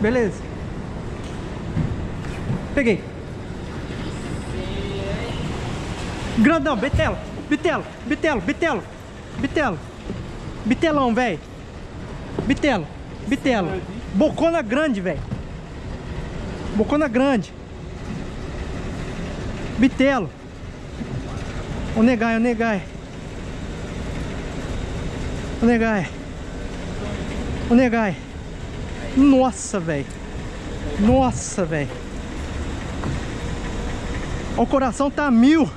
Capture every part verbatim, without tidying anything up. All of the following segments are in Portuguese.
Beleza. Peguei. Grandão, bitelo, bitelo, bitelo, bitelo, bitelo, bitelão, velho. Bitelo, bitelo. Bocona grande, velho. Bocona grande. Bitelo. O negai, o negai. O negai. O negai. Nossa, velho. Nossa, velho. O coração tá mil.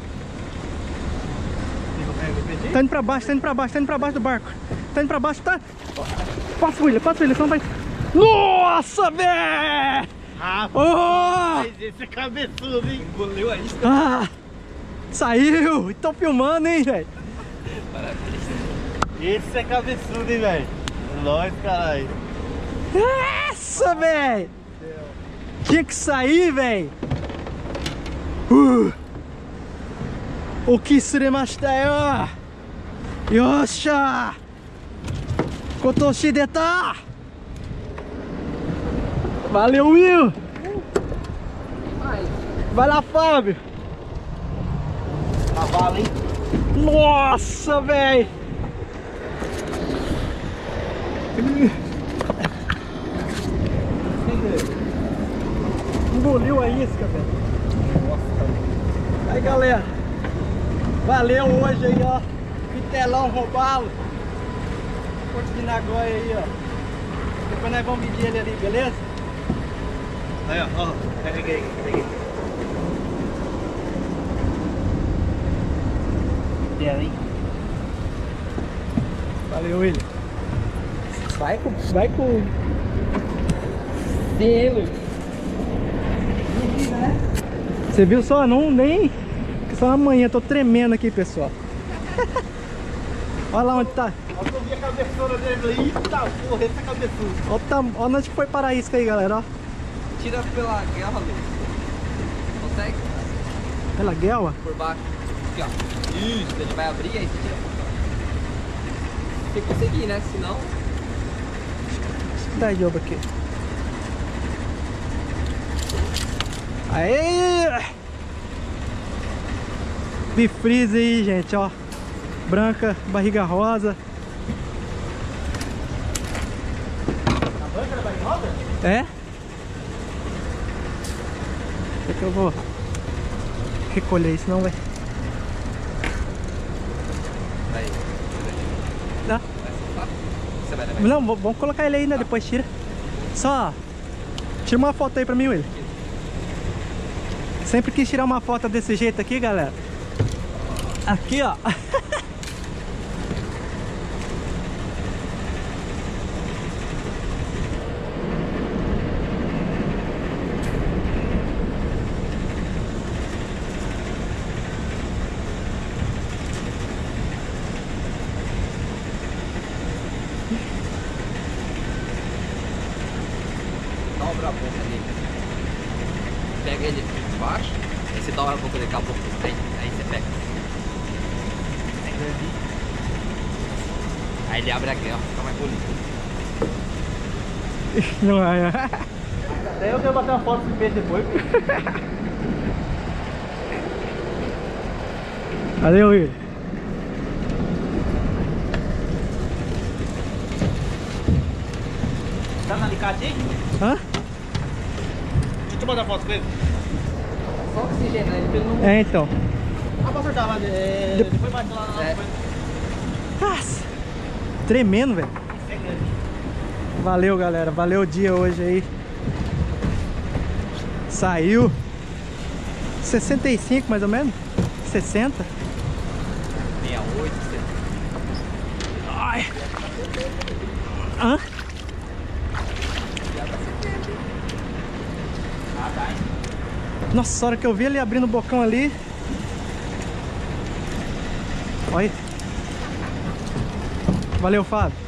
Tá indo pra baixo, tá indo pra baixo, tá indo pra baixo do barco. Tá indo pra baixo, tá. Passa, William, passa, William, senão vai. Nossa, velho! Ah, oh! mas esse é cabeçudo, hein? Engoliu a isca. Ah! Saiu! Estão filmando, hein, velho? Esse é cabeçudo, hein, velho? Nós, caralho. Essa, velho! Tinha que sair, velho! Uh! O que suremashita yo! Yosha! Kotoshi deta! Valeu, Will! Vai lá, Fábio! Cavalo, hein? Nossa, velho! Engoliu a isca, velho. Aí, galera, valeu hoje aí, ó. Vitelão roubalo. Porto de Nagoya aí, ó. Depois nós vamos medir ele ali, beleza? Aí, ó, ó. Peguei, peguei. Dela, hein? Valeu, William. Vai com... Vai com... Dele. Você viu só? Não, nem... Só amanhã, tô tremendo aqui, pessoal. Olha lá onde tá. Olha que eu vi a cabeçona dele aí. Eita porra, esse é cabeçudo. Olha, tá, olha onde foi parar a isca aí, galera, ó. Tira pela guerra, Luiz. Consegue? Pela guelra? Por baixo. Aqui, ó. Isso, ele vai abrir e aí você tira por baixo. Tem que conseguir, né? Senão... Dá jogo aqui. Aê! Bifreeze aí, gente, ó. Branca, barriga rosa. A branca da barriga rosa? É? É que eu vou recolher isso, não, velho. Aí. Dá? Você vai levar. Não, vamos colocar ele aí, né? Depois tira. Só tira uma foto aí pra mim, William. Sempre quis tirar uma foto desse jeito aqui, galera. Aqui, ó. Dobra a boca dele. Pega ele aqui de baixo, aí você dobra a boca dele com a boca pra frente, aí você pega. Aí ele abre a guerra, fica mais bonito. Não é. Até eu quero bater uma foto desse peixe depois. Valeu, William. Tá na alicate aí? Hã? Deixa eu mandar foto com ele. Só oxigenar ele pelo não. É, então. Ah, posso acertar, mas é... De- depois bate lá na É. coisa. Nossa. Tremendo, velho. É grande. Valeu, galera. Valeu o dia hoje aí. Saiu sessenta e cinco, mais ou menos. sessenta. sessenta e oito, setenta. Ai. Hã? Ah, tá, hein? Nossa, a hora que eu vi ele abrindo o bocão ali. Olha. Valeu, Fábio.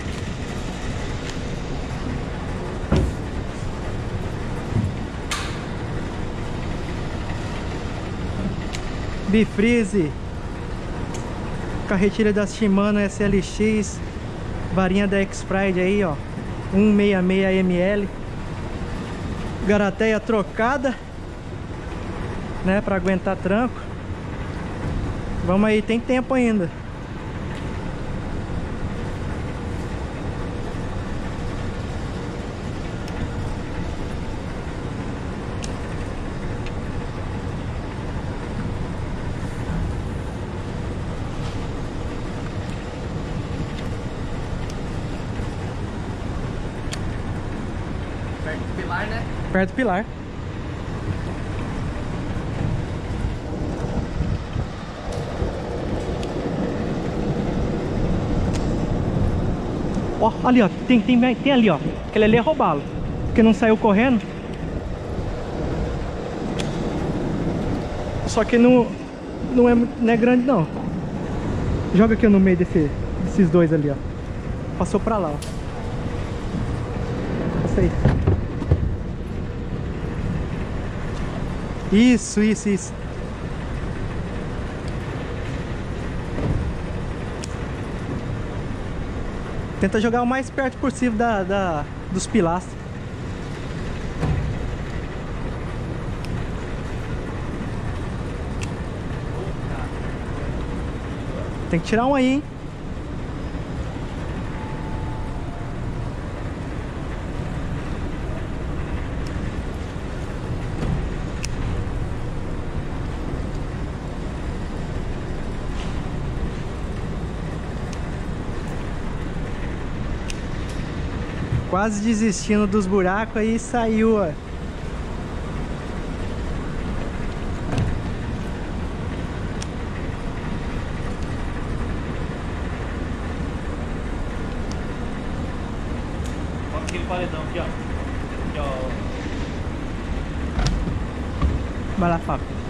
Bifreeze. Carretilha da Shimano S L X. Varinha da X-Pride aí, ó. cento e sessenta e seis mililitros. Garateia trocada, né, pra aguentar tranco. Vamos aí, tem tempo ainda. Perto do pilar, né? Perto do pilar. Ó, ali ó, tem, tem, tem ali ó. Aquele ali é roubá-lo, porque não saiu correndo. Só que não, não, é, não é grande não. Joga aqui no meio desse, desses dois ali ó. Passou pra lá ó. Passa aí. Isso, isso, isso. Tenta jogar o mais perto possível da, da, dos pilastros. Tem que tirar um aí, hein? Quase desistindo dos buracos, aí saiu, ó. Olha aquele paredão aqui, ó. Aqui, ó. Vai lá, Fábio.